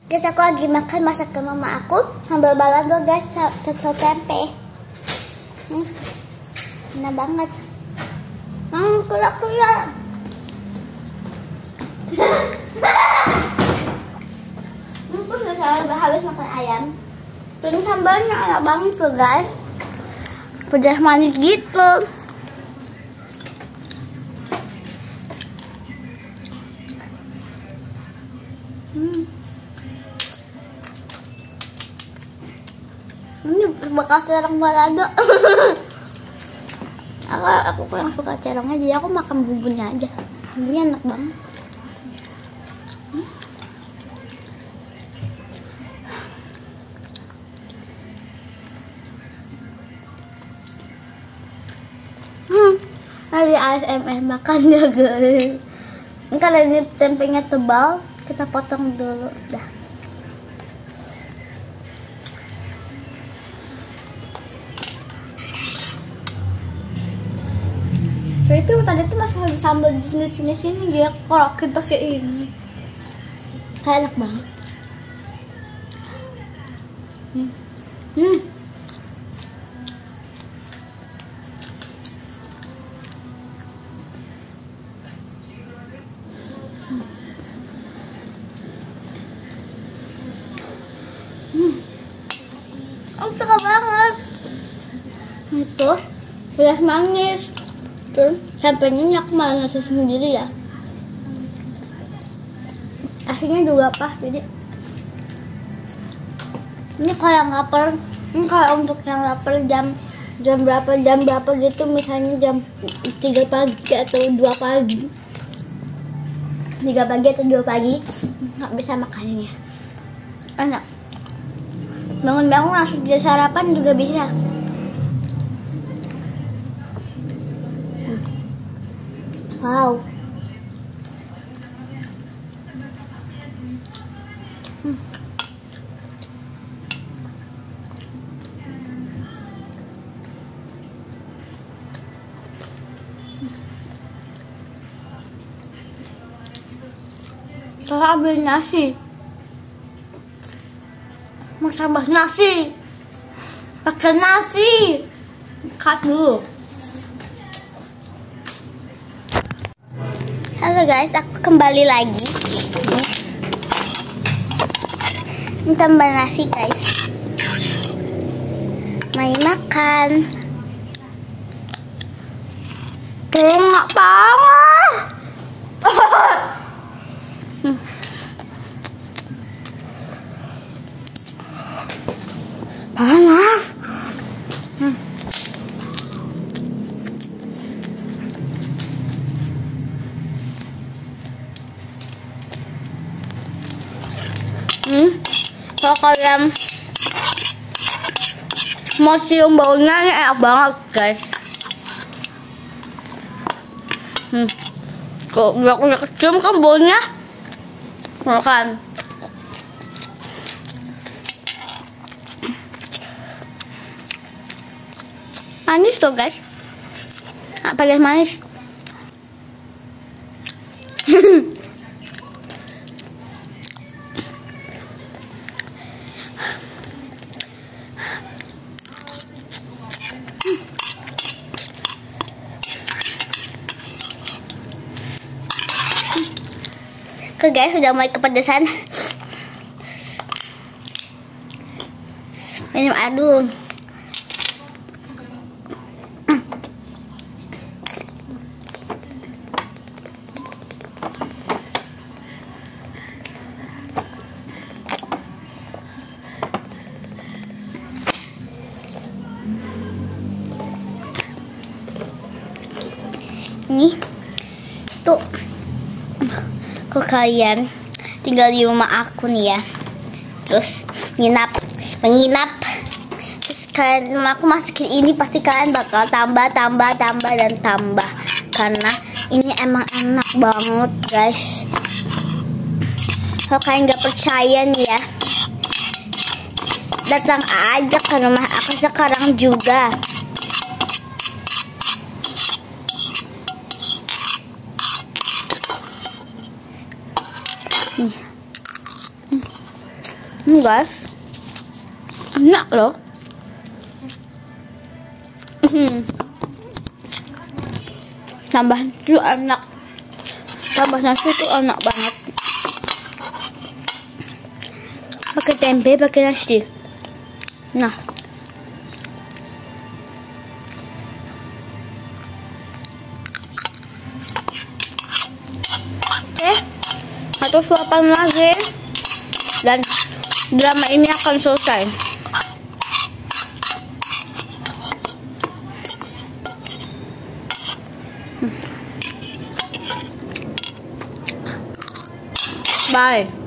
Guys, aku lagi makan masakan mama aku sambal balado guys, cocok tempe. Enak banget. Kuyak-kuyak. Aku nggak salah habis makan ayam. Terus sambalnya enak banget tuh guys. Pedas manis gitu. Ini bekas terong balado. aku kurang suka terongnya, jadi aku makan bumbunya aja. Bumbunya enak banget. Hari ASMR makan ya guys. Karena ini tempenya tebal, kita potong dulu dah. So, itu tadi tuh masih ada sambal di sini dia korokin pakai ini. Kayak enak banget. Aku suka banget. Itu pedas manis. Terus sampainya aku malah nasi sendiri ya. Akhirnya juga pas, jadi ini kayak lapar. Ini kayak untuk yang lapar jam berapa gitu, misalnya jam 3 pagi atau 2 pagi. 3 pagi atau 2 pagi nggak bisa makannya. Enak. Bangun-bangun langsung jadi sarapan juga bisa. Wow. Kakak beli nasi. Mau tambah nasi. Pakai nasi. Cut dulu. Halo guys, aku kembali lagi. Ini tambah nasi guys. Mari makan. Enak banget. Panas. Kalau kalian mau cium baunya, ini enak banget guys. Kok udah kecium kan baunya? Makan. Manis tuh guys. Paling manis. Oke guys, sudah mulai kepedesan. Minum air dulu. Nih tuh, kalau kalian tinggal di rumah aku nih ya, terus menginap, terus kalian rumah aku masukin ini, pasti kalian bakal tambah dan tambah, karena ini emang enak banget guys. Kalau kalian nggak percaya nih ya, datang aja ke rumah aku sekarang juga. Guys, enak loh. Tambah itu enak, tambah nasi itu enak banget. Pakai tempe, pakai nasi. Nah, oke, satu suapan lagi dan drama ini akan selesai. Bye.